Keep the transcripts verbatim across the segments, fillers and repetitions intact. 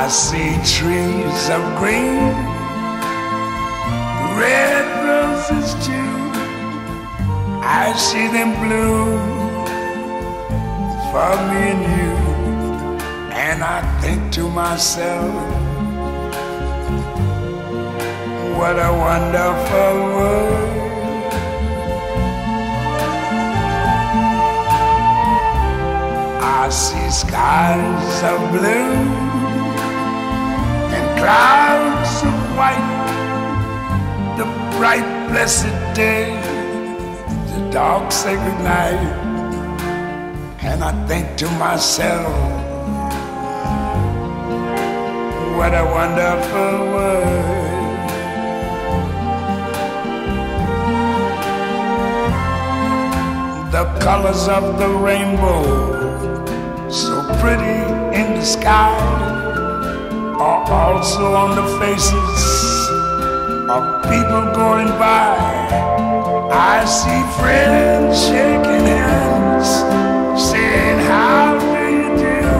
I see trees of green, red roses too. I see them bloom for me and you. And I think to myself, what a wonderful world. I see skies of blue and clouds of white, the bright blessed day, the dark sacred night. And I think to myself, what a wonderful world. The colors of the rainbow, so pretty in the sky, are also on the faces of people going by. I see friends shaking hands, saying, how do you do?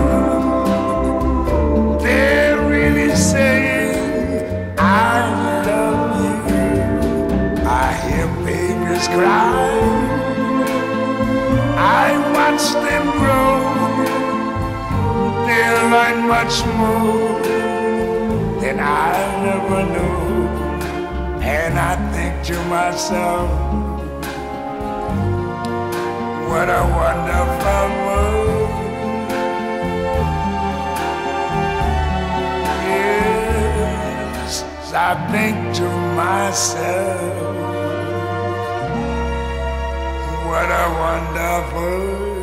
They're really saying, I love you. I hear babies cry, I watch them grow. They'll learn much more than I ever knew. And I think to myself, what a wonderful world. Yes, I think to myself, what a wonderful world.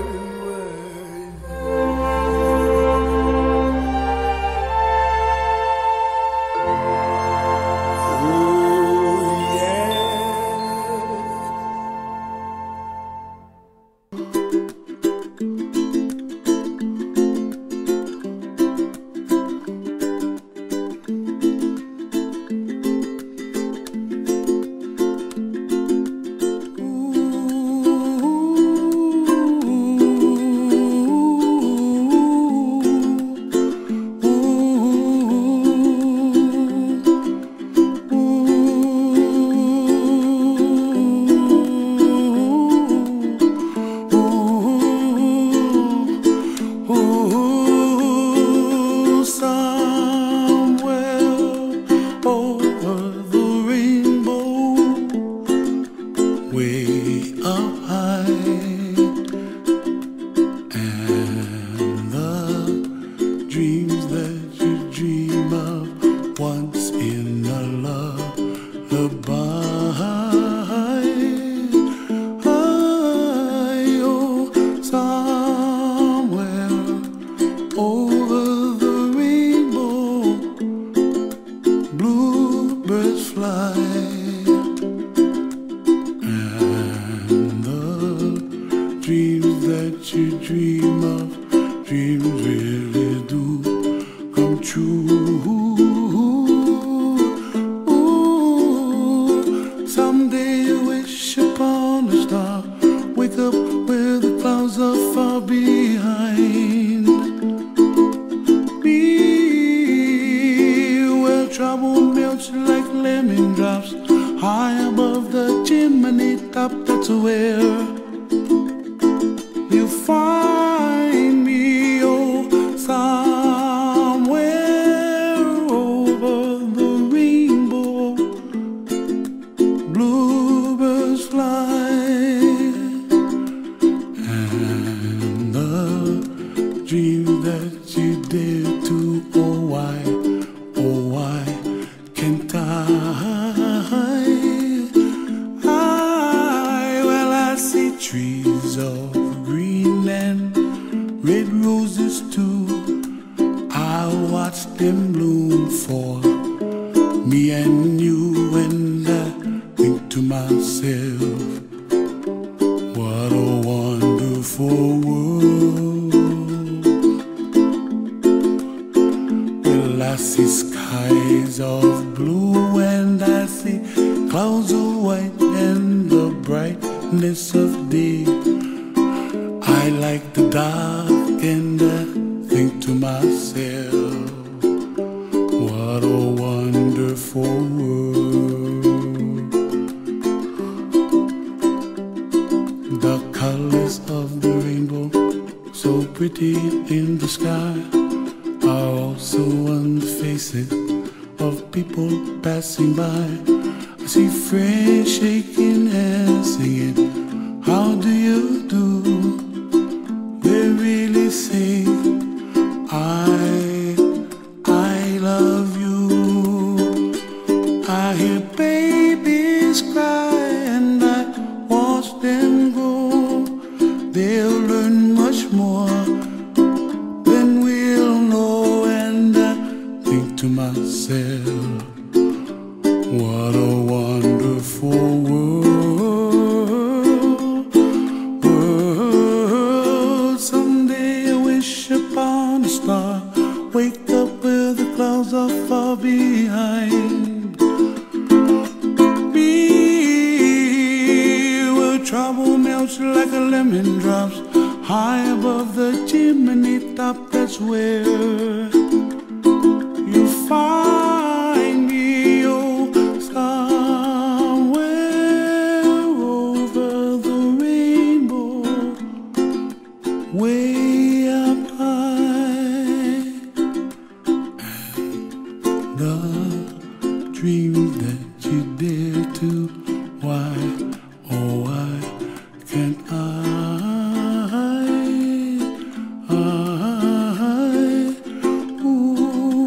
I like the dark and I think to myself, wonderful world. The colors of the rainbow, so pretty in the sky, are also on the faces of people passing by. I see friends shaking hands, singing, how do you do? They really say, I, I love you. I hear babies cry and I watch them grow. They'll learn much more than we'll know. And I think to myself, what a wonderful world, world. Someday I wish upon a star, wake up where the clouds are far behind me, where trouble melts like a lemon drops high above the chimney top. That's where you find me, oh, somewhere over the rainbow, way up high. And the dreams that you dare to, why, oh why can't I, I, ooh,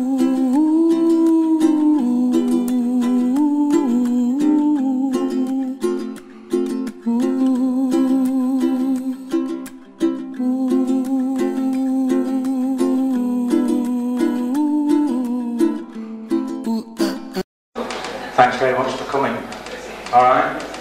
ooh, ooh. Thanks very much for coming. All right.